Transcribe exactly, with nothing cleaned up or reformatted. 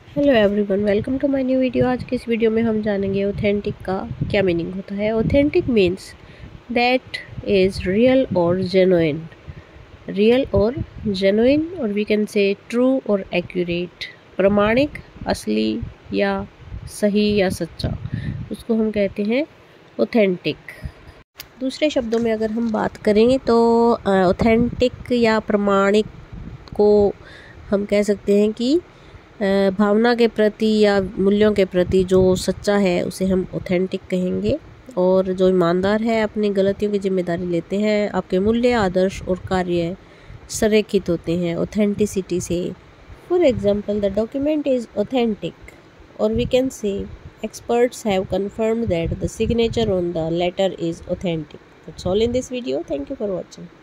Hello everyone, welcome to my new video. आज की इस वीडियो में हम जानेंगे ऑथेंटिक का क्या मीनिंग होता है। Authentic means that is real और जेन्युइन। रियल और जेन्युइन और वी कैन से ट्रू और एक्यूरेट। प्रमाणिक, असली या सही या सच्चा, उसको हम कहते हैं ऑथेंटिक। दूसरे शब्दों में अगर हम बात करें तो ऑथेंटिक या प्रमाणिक को हम कह सकते हैं कि भावना के प्रति या मूल्यों के प्रति जो सच्चा है उसे हम ऑथेंटिक कहेंगे। और जो ईमानदार है, अपनी गलतियों की जिम्मेदारी लेते हैं, आपके मूल्य, आदर्श और कार्य संरेखित होते हैं ऑथेंटिसिटी से। For example, the document is authentic और we can say experts have confirmed that the signature on the letter is authentic. That's all in this video. Thank you for watching.